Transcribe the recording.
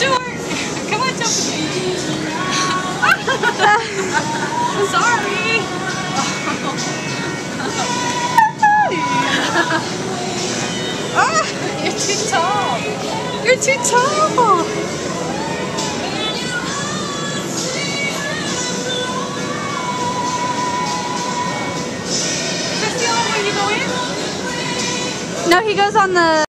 short. Come on, jump with me. Sorry. You're too tall. You're too tall. Is this the only way you go in? No, he goes on the